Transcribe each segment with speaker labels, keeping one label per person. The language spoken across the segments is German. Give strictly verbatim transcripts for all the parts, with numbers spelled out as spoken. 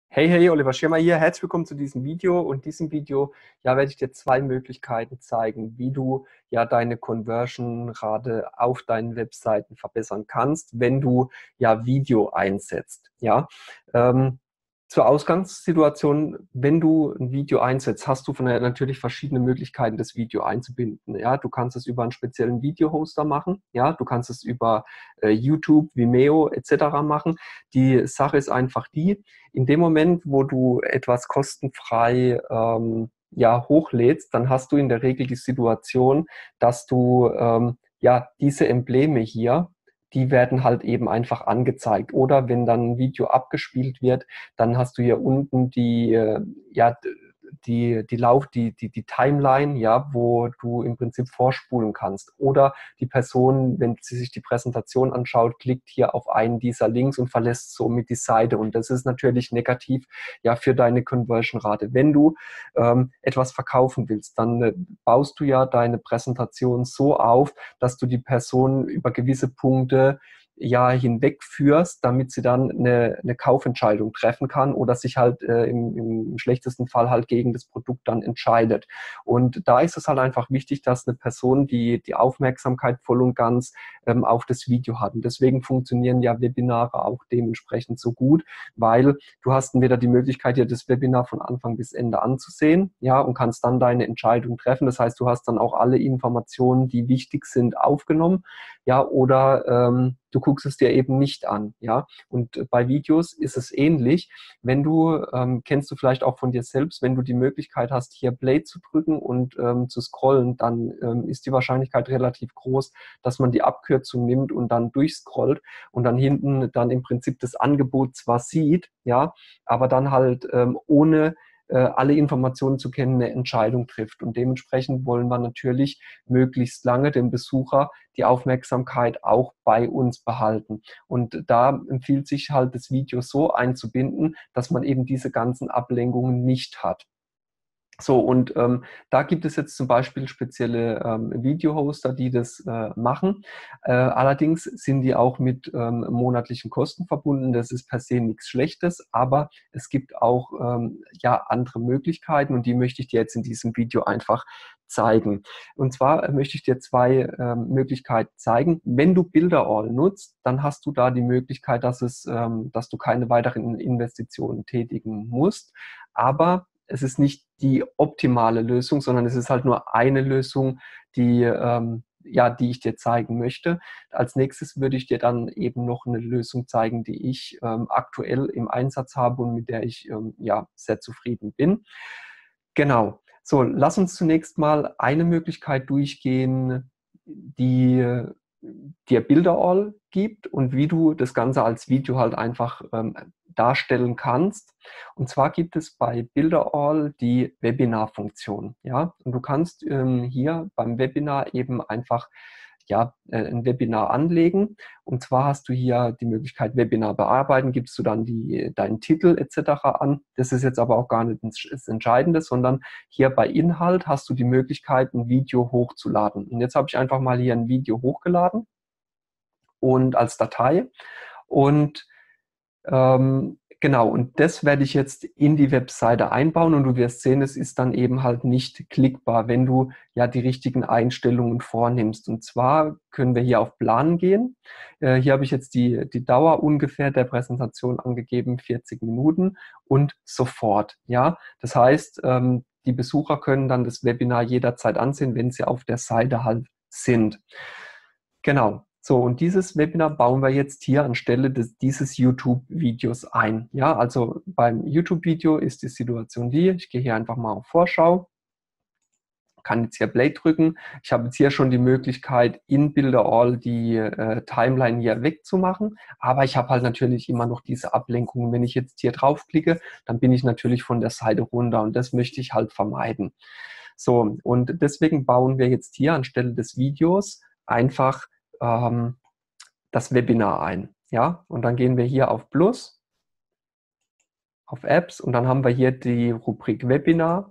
Speaker 1: Hey, hey, Oliver Schirmer hier. Herzlich willkommen zu diesem Video. Und in diesem Video ja, werde ich dir zwei Möglichkeiten zeigen, wie du ja deine Conversion-Rate auf deinen Webseiten verbessern kannst, wenn du ja Video einsetzt. Ja, ähm, zur Ausgangssituation, wenn du ein Video einsetzt, hast du von der, natürlich verschiedene Möglichkeiten, das Video einzubinden. Ja, du kannst es über einen speziellen Video-Hoster machen. Ja, du kannst es über äh, YouTube, Vimeo et cetera machen. Die Sache ist einfach die, in dem Moment, wo du etwas kostenfrei ähm, ja, hochlädst, dann hast du in der Regel die Situation, dass du ähm, ja diese Embleme hier, die werden halt eben einfach angezeigt. Oder wenn dann ein Video abgespielt wird, dann hast du hier unten die, äh, ja, die, die Lauf, die, die, die Timeline, ja, wo du im Prinzip vorspulen kannst. Oder die Person, wenn sie sich die Präsentation anschaut, klickt hier auf einen dieser Links und verlässt somit die Seite. Und das ist natürlich negativ ja für deine Conversion-Rate. Wenn du ähm, etwas verkaufen willst, dann äh, baust du ja deine Präsentation so auf, dass du die Person über gewisse Punkte ja hinwegführst, damit sie dann eine, eine Kaufentscheidung treffen kann oder sich halt äh, im, im schlechtesten Fall halt gegen das Produkt dann entscheidet. Und da ist es halt einfach wichtig, dass eine Person die, die Aufmerksamkeit voll und ganz ähm, auf das Video hat. Und deswegen funktionieren ja Webinare auch dementsprechend so gut, weil du hast entweder die Möglichkeit, dir das Webinar von Anfang bis Ende anzusehen, ja, und kannst dann deine Entscheidung treffen. Das heißt, du hast dann auch alle Informationen, die wichtig sind, aufgenommen, ja, oder ähm, du guckst es dir eben nicht an, ja. Und bei Videos ist es ähnlich. Wenn du, ähm, kennst du vielleicht auch von dir selbst, wenn du die Möglichkeit hast, hier Play zu drücken und ähm, zu scrollen, dann ähm, ist die Wahrscheinlichkeit relativ groß, dass man die Abkürzung nimmt und dann durchscrollt und dann hinten dann im Prinzip das Angebot zwar sieht, ja, aber dann halt ähm, ohne äh, alle Informationen zu kennen, eine Entscheidung trifft. Und dementsprechend wollen wir natürlich möglichst lange den Besucher die Aufmerksamkeit auch bei uns behalten. Und da empfiehlt sich halt das Video so einzubinden, dass man eben diese ganzen Ablenkungen nicht hat. So, und ähm, da gibt es jetzt zum Beispiel spezielle ähm, Video-Hoster, die das äh, machen. Äh, allerdings sind die auch mit ähm, monatlichen Kosten verbunden. Das ist per se nichts Schlechtes, aber es gibt auch ähm, ja andere Möglichkeiten und die möchte ich dir jetzt in diesem Video einfach zeigen. Und zwar möchte ich dir zwei ähm, Möglichkeiten zeigen. Wenn du Builderall nutzt, dann hast du da die Möglichkeit, dass es, ähm, dass du keine weiteren Investitionen tätigen musst. Aber es ist nicht die optimale Lösung, sondern es ist halt nur eine Lösung, die, ähm, ja, die ich dir zeigen möchte. Als nächstes würde ich dir dann eben noch eine Lösung zeigen, die ich ähm, aktuell im Einsatz habe und mit der ich ähm, ja, sehr zufrieden bin. Genau. So, lass uns zunächst mal eine Möglichkeit durchgehen, die dir Builderall gibt und wie du das Ganze als Video halt einfach ähm, darstellen kannst. Und zwar gibt es bei Builderall die Webinar-Funktion. Ja? Und du kannst ähm, hier beim Webinar eben einfach ja, äh, ein Webinar anlegen. Und zwar hast du hier die Möglichkeit, Webinar bearbeiten, gibst du dann die, deinen Titel et cetera an. Das ist jetzt aber auch gar nicht das Entscheidende, sondern hier bei Inhalt hast du die Möglichkeit, ein Video hochzuladen. Und jetzt habe ich einfach mal hier ein Video hochgeladen und als Datei. Und ähm, genau, und das werde ich jetzt in die Webseite einbauen und du wirst sehen, es ist dann eben halt nicht klickbar, wenn du ja die richtigen Einstellungen vornimmst. Und zwar können wir hier auf Planen gehen. Äh, hier habe ich jetzt die, die Dauer ungefähr der Präsentation angegeben, vierzig Minuten und sofort. Ja, das heißt, ähm, die Besucher können dann das Webinar jederzeit ansehen, wenn sie auf der Seite halt sind. Genau. So, und dieses Webinar bauen wir jetzt hier anstelle des, dieses YouTube-Videos ein. Ja, also beim YouTube-Video ist die Situation die, ich gehe hier einfach mal auf Vorschau, kann jetzt hier Play drücken. Ich habe jetzt hier schon die Möglichkeit, in Builderall die äh, Timeline hier wegzumachen, aber ich habe halt natürlich immer noch diese Ablenkung. Wenn ich jetzt hier draufklicke, dann bin ich natürlich von der Seite runter und das möchte ich halt vermeiden. So, und deswegen bauen wir jetzt hier anstelle des Videos einfach ähm, das Webinar ein. Ja, und dann gehen wir hier auf Plus, auf Apps und dann haben wir hier die Rubrik Webinar.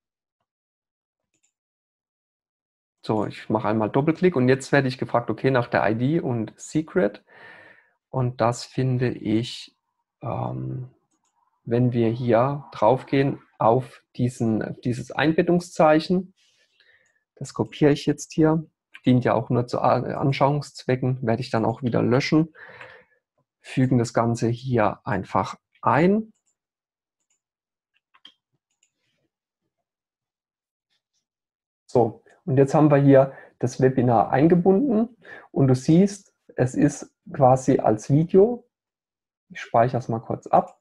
Speaker 1: So, ich mache einmal Doppelklick und jetzt werde ich gefragt, okay, nach der I D und Secret. Und das finde ich, ähm, wenn wir hier draufgehen auf diesen, dieses Einbettungszeichen. Das kopiere ich jetzt hier. Dient ja auch nur zu Anschauungszwecken, werde ich dann auch wieder löschen. Fügen das Ganze hier einfach ein. So, und jetzt haben wir hier das Webinar eingebunden und du siehst, es ist quasi als Video. Ich speichere es mal kurz ab.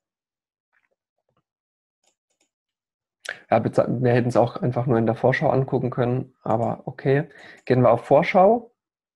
Speaker 1: Ja, wir hätten es auch einfach nur in der Vorschau angucken können, aber okay. Gehen wir auf Vorschau.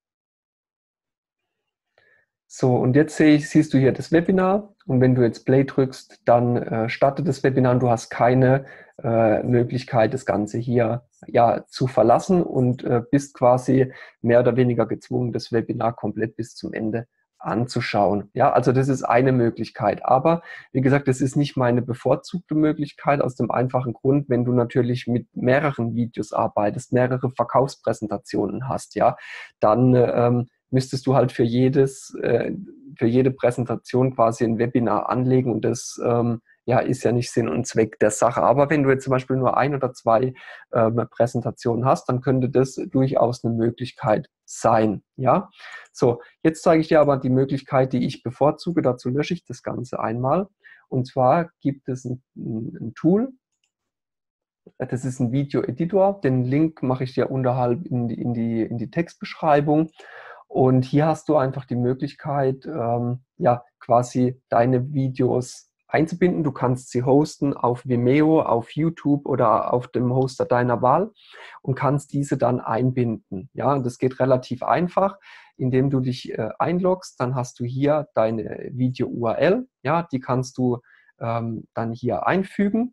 Speaker 1: So, und jetzt sehe ich, siehst du hier das Webinar und wenn du jetzt Play drückst, dann äh, startet das Webinar und du hast keine äh, Möglichkeit, das Ganze hier ja, zu verlassen und äh, bist quasi mehr oder weniger gezwungen, das Webinar komplett bis zum Ende anzuschauen. Ja, also das ist eine Möglichkeit. Aber wie gesagt, das ist nicht meine bevorzugte Möglichkeit aus dem einfachen Grund, wenn du natürlich mit mehreren Videos arbeitest, mehrere Verkaufspräsentationen hast, ja, dann ähm, müsstest du halt für jedes, äh, für jede Präsentation quasi ein Webinar anlegen und das ähm, ja, ist ja nicht Sinn und Zweck der Sache. Aber wenn du jetzt zum Beispiel nur ein oder zwei ähm, Präsentationen hast, dann könnte das durchaus eine Möglichkeit sein. Ja, so, jetzt zeige ich dir aber die Möglichkeit, die ich bevorzuge. Dazu lösche ich das Ganze einmal. Und zwar gibt es ein, ein Tool. Das ist ein Video-Editor. Den Link mache ich dir unterhalb in die, in die, in die Textbeschreibung. Und hier hast du einfach die Möglichkeit, ähm, ja, quasi deine Videos einzubinden. Du kannst sie hosten auf Vimeo, auf YouTube oder auf dem Hoster deiner Wahl und kannst diese dann einbinden. Ja, und das geht relativ einfach, indem du dich äh, einloggst. Dann hast du hier deine Video-U R L. Ja, die kannst du ähm, dann hier einfügen.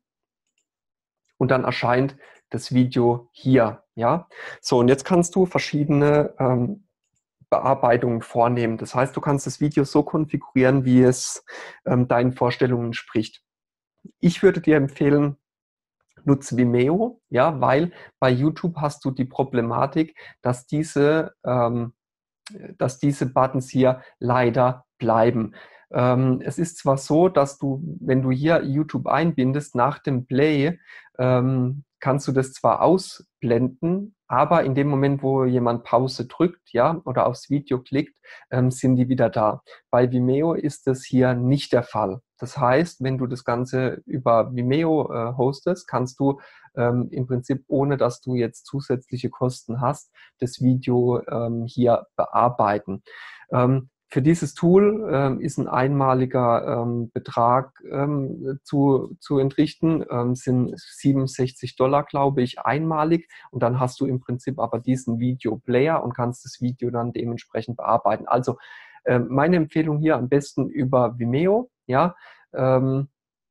Speaker 1: Und dann erscheint das Video hier. Ja, so, und jetzt kannst du verschiedene ähm, Bearbeitungen vornehmen. Das heißt, du kannst das Video so konfigurieren, wie es ähm, deinen Vorstellungen entspricht. Ich würde dir empfehlen, nutze Vimeo, ja, weil bei YouTube hast du die Problematik, dass diese, ähm, dass diese Buttons hier leider bleiben. Ähm, es ist zwar so, dass du, wenn du hier YouTube einbindest, nach dem Play, ähm, kannst du das zwar ausblenden, aber in dem Moment, wo jemand Pause drückt, ja, oder aufs Video klickt, ähm, sind die wieder da. Bei Vimeo ist das hier nicht der Fall. Das heißt, wenn du das Ganze über Vimeo äh, hostest, kannst du ähm, im Prinzip, ohne dass du jetzt zusätzliche Kosten hast, das Video ähm, hier bearbeiten. Ähm, Für dieses Tool ähm, ist ein einmaliger ähm, Betrag ähm, zu, zu entrichten, ähm, sind siebenundsechzig Dollar, glaube ich, einmalig. Und dann hast du im Prinzip aber diesen Video-Player und kannst das Video dann dementsprechend bearbeiten. Also äh, meine Empfehlung hier am besten über Vimeo, ja, ähm,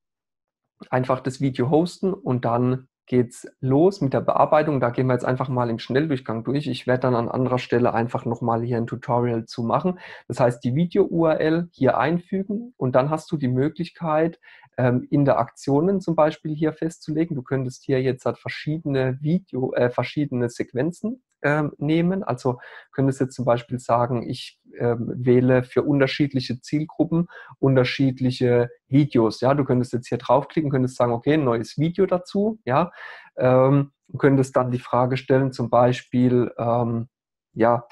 Speaker 1: einfach das Video hosten und dann geht's los mit der Bearbeitung. Da gehen wir jetzt einfach mal im Schnelldurchgang durch. Ich werde dann an anderer Stelle einfach nochmal hier ein Tutorial zu machen. Das heißt, die Video-U R L hier einfügen und dann hast du die Möglichkeit, ähm, Interaktionen zum Beispiel hier festzulegen. Du könntest hier jetzt halt verschiedene Video, äh, verschiedene Sequenzen ähm, nehmen. Also könntest jetzt zum Beispiel sagen, ich ähm, wähle für unterschiedliche Zielgruppen unterschiedliche Videos. Ja, du könntest jetzt hier draufklicken, könntest sagen, okay, ein neues Video dazu. Ja, ähm, du könntest dann die Frage stellen, zum Beispiel, ähm, ja,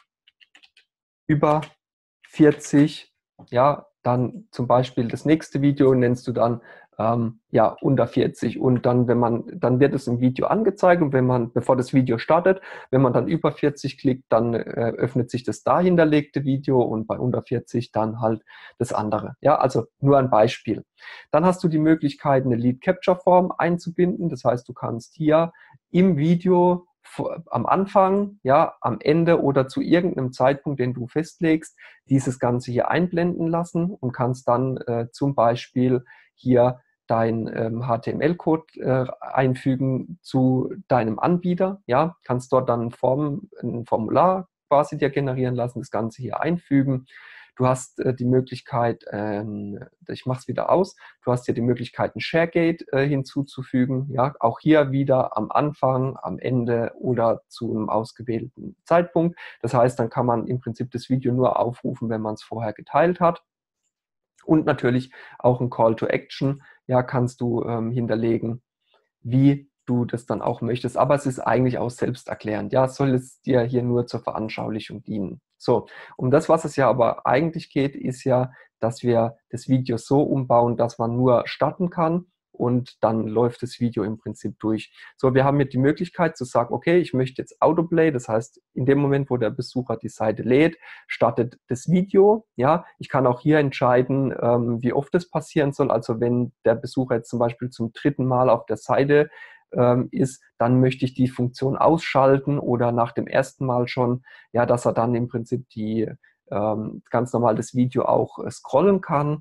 Speaker 1: über vierzig, ja, dann zum Beispiel das nächste Video nennst du dann ähm, ja, unter vierzig und dann, wenn man, dann wird es im Video angezeigt und wenn man, bevor das Video startet, wenn man dann über vierzig klickt, dann äh, öffnet sich das da hinterlegte Video und bei unter vierzig dann halt das andere. Ja, also nur ein Beispiel. Dann hast du die Möglichkeit, eine Lead Capture Form einzubinden. Das heißt, du kannst hier im Video am Anfang, ja, am Ende oder zu irgendeinem Zeitpunkt, den du festlegst, dieses Ganze hier einblenden lassen und kannst dann äh, zum Beispiel hier dein ähm, H T M L-Code äh, einfügen zu deinem Anbieter, ja, kannst dort dann ein, Form, ein Formular quasi dir generieren lassen, das Ganze hier einfügen. Du hast äh, die Möglichkeit, ähm, ich mache es wieder aus, du hast hier die Möglichkeit, ein ShareGate äh, hinzuzufügen. Ja, auch hier wieder am Anfang, am Ende oder zu einem ausgewählten Zeitpunkt. Das heißt, dann kann man im Prinzip das Video nur aufrufen, wenn man es vorher geteilt hat. Und natürlich auch ein Call to Action, ja, kannst du ähm, hinterlegen, wie du das dann auch möchtest. Aber es ist eigentlich auch selbsterklärend. Ja, es soll es dir hier nur zur Veranschaulichung dienen. So, um das, was es ja aber eigentlich geht, ist ja, dass wir das Video so umbauen, dass man nur starten kann und dann läuft das Video im Prinzip durch. So, wir haben jetzt die Möglichkeit zu sagen, okay, ich möchte jetzt Autoplay, das heißt, in dem Moment, wo der Besucher die Seite lädt, startet das Video. Ja, ich kann auch hier entscheiden, ähm, wie oft das passieren soll. Also wenn der Besucher jetzt zum Beispiel zum dritten Mal auf der Seite ähm, ist, dann möchte ich die Funktion ausschalten oder nach dem ersten Mal schon, ja, dass er dann im Prinzip die ähm, ganz normal das Video auch äh, scrollen kann.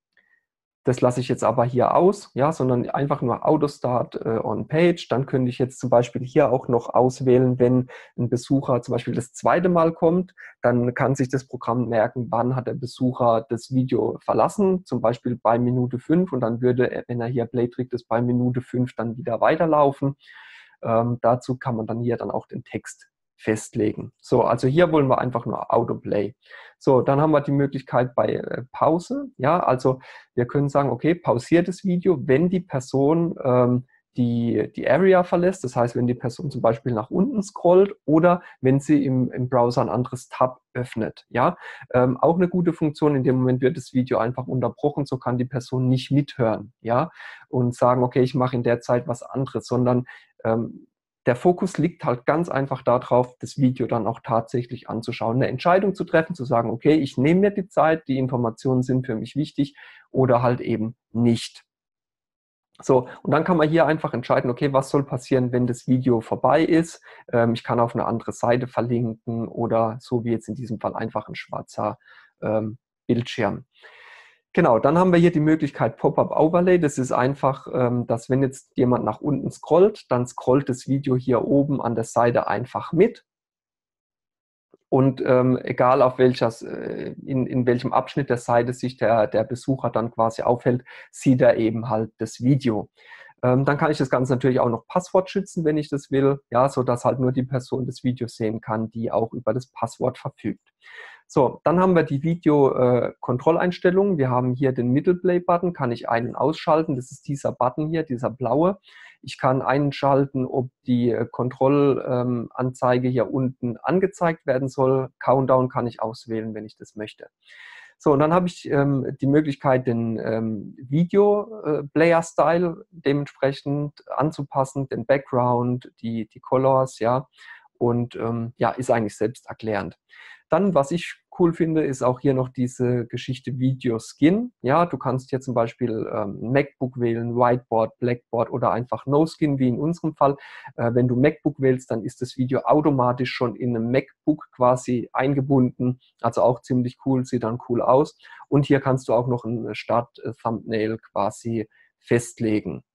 Speaker 1: Das lasse ich jetzt aber hier aus, ja, sondern einfach nur Autostart äh, on Page. Dann könnte ich jetzt zum Beispiel hier auch noch auswählen, wenn ein Besucher zum Beispiel das zweite Mal kommt, dann kann sich das Programm merken, wann hat der Besucher das Video verlassen, zum Beispiel bei Minute fünf und dann würde, er, wenn er hier Play drückt, es bei Minute fünf dann wieder weiterlaufen. Ähm, dazu kann man dann hier dann auch den Text festlegen. So, also hier wollen wir einfach nur Autoplay. So, dann haben wir die Möglichkeit bei äh, Pause. Ja, also wir können sagen, okay, pausiert das Video, wenn die Person ähm, die, die Area verlässt. Das heißt, wenn die Person zum Beispiel nach unten scrollt oder wenn sie im, im Browser ein anderes Tab öffnet. Ja, ähm, auch eine gute Funktion. In dem Moment wird das Video einfach unterbrochen. So kann die Person nicht mithören. Ja, und sagen, okay, ich mache in der Zeit was anderes, sondern ähm, der Fokus liegt halt ganz einfach darauf, das Video dann auch tatsächlich anzuschauen, eine Entscheidung zu treffen, zu sagen, okay, ich nehme mir die Zeit, die Informationen sind für mich wichtig oder halt eben nicht. So, und dann kann man hier einfach entscheiden, okay, was soll passieren, wenn das Video vorbei ist. Ähm, ich kann auf eine andere Seite verlinken oder so wie jetzt in diesem Fall einfach ein schwarzer ähm, Bildschirm. Genau, dann haben wir hier die Möglichkeit Pop-up Overlay. Das ist einfach, ähm, dass wenn jetzt jemand nach unten scrollt, dann scrollt das Video hier oben an der Seite einfach mit. Und ähm, egal auf welches, äh, in, in welchem Abschnitt der Seite sich der, der Besucher dann quasi aufhält, sieht er eben halt das Video. Ähm, dann kann ich das Ganze natürlich auch noch Passwort schützen, wenn ich das will, ja, sodass halt nur die Person das Video sehen kann, die auch über das Passwort verfügt. So, dann haben wir die Video-Kontrolleinstellungen. Äh, wir haben hier den Middle Play-Button, kann ich ein- und ausschalten. Das ist dieser Button hier, dieser blaue. Ich kann einschalten, ob die äh, Kontrollanzeige ähm, hier unten angezeigt werden soll. Countdown kann ich auswählen, wenn ich das möchte. So, und dann habe ich ähm, die Möglichkeit, den ähm, Video-Player-Style äh, dementsprechend anzupassen, den Background, die, die Colors, ja, und ähm, ja, ist eigentlich selbsterklärend. Dann, was ich cool finde, ist auch hier noch diese Geschichte Video Skin. Ja, du kannst hier zum Beispiel ähm, ein MacBook wählen, Whiteboard, Blackboard oder einfach No Skin, wie in unserem Fall. Äh, wenn du MacBook wählst, dann ist das Video automatisch schon in einem MacBook quasi eingebunden. Also auch ziemlich cool, sieht dann cool aus. Und hier kannst du auch noch ein Start-Thumbnail quasi festlegen.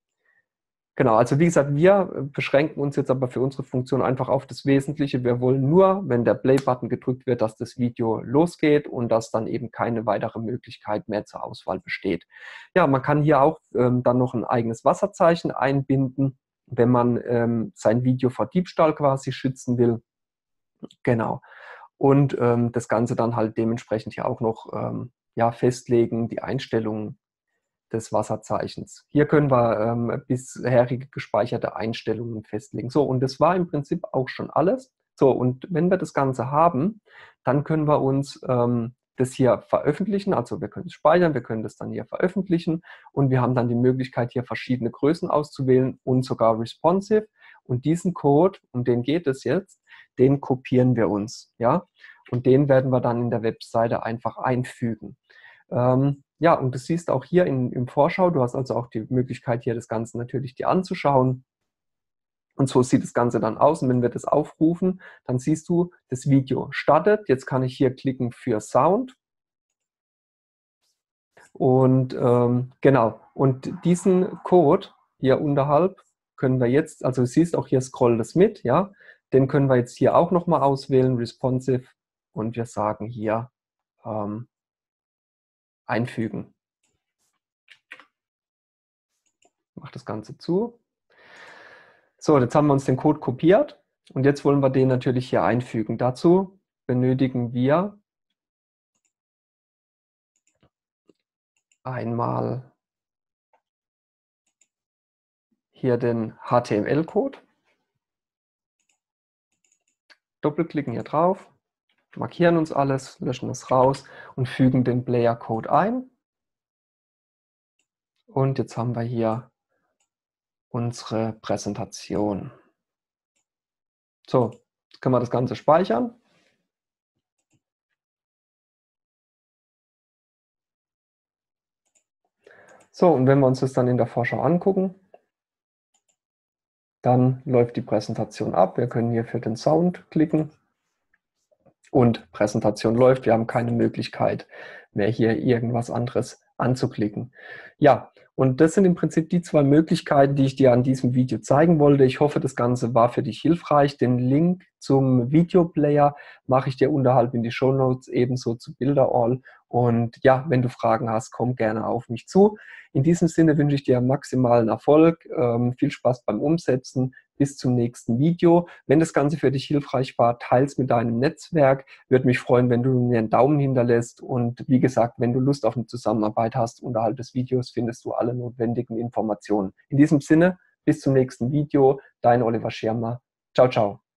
Speaker 1: Genau, also wie gesagt, wir beschränken uns jetzt aber für unsere Funktion einfach auf das Wesentliche. Wir wollen nur, wenn der Play-Button gedrückt wird, dass das Video losgeht und dass dann eben keine weitere Möglichkeit mehr zur Auswahl besteht. Ja, man kann hier auch ähm, dann noch ein eigenes Wasserzeichen einbinden, wenn man ähm, sein Video vor Diebstahl quasi schützen will. Genau. Und ähm, das Ganze dann halt dementsprechend hier auch noch ähm, ja, festlegen, die Einstellungen des Wasserzeichens. Hier können wir ähm, bisherige gespeicherte Einstellungen festlegen. So, und das war im Prinzip auch schon alles. So, und wenn wir das Ganze haben, dann können wir uns ähm, das hier veröffentlichen. Also wir können es speichern, wir können das dann hier veröffentlichen und wir haben dann die Möglichkeit, hier verschiedene Größen auszuwählen und sogar responsive. Und diesen Code, um den geht es jetzt, den kopieren wir uns. Ja? Und den werden wir dann in der Webseite einfach einfügen. Ähm, ja, und du siehst auch hier in, im Vorschau, du hast also auch die Möglichkeit, hier das Ganze natürlich dir anzuschauen. Und so sieht das Ganze dann aus. Und wenn wir das aufrufen, dann siehst du, das Video startet. Jetzt kann ich hier klicken für Sound. Und ähm, genau, und diesen Code hier unterhalb können wir jetzt, also du siehst auch hier, scroll das mit, ja, den können wir jetzt hier auch nochmal auswählen, responsive, und wir sagen hier ähm, einfügen. Mach das Ganze zu. So, jetzt haben wir uns den Code kopiert und jetzt wollen wir den natürlich hier einfügen. Dazu benötigen wir einmal hier den H T M L-Code, doppelklicken hier drauf, markieren uns alles, löschen es raus und fügen den Player-Code ein. Und jetzt haben wir hier unsere Präsentation. So, jetzt können wir das Ganze speichern. So, und wenn wir uns das dann in der Vorschau angucken, dann läuft die Präsentation ab. Wir können hier für den Sound klicken und Präsentation läuft. Wir haben keine Möglichkeit mehr, hier irgendwas anderes anzuklicken. Ja, und das sind im Prinzip die zwei Möglichkeiten, die ich dir an diesem Video zeigen wollte. Ich hoffe, das Ganze war für dich hilfreich. Den Link zum Videoplayer mache ich dir unterhalb in die Shownotes, ebenso zu Builderall. Und ja, wenn du Fragen hast, komm gerne auf mich zu. In diesem Sinne wünsche ich dir maximalen Erfolg, ähm, viel Spaß beim Umsetzen. Bis zum nächsten Video. Wenn das Ganze für dich hilfreich war, teile es mit deinem Netzwerk. Würde mich freuen, wenn du mir einen Daumen hinterlässt. Und wie gesagt, wenn du Lust auf eine Zusammenarbeit hast, unterhalb des Videos findest du alle notwendigen Informationen. In diesem Sinne, bis zum nächsten Video. Dein Oliver Schirmer. Ciao, ciao.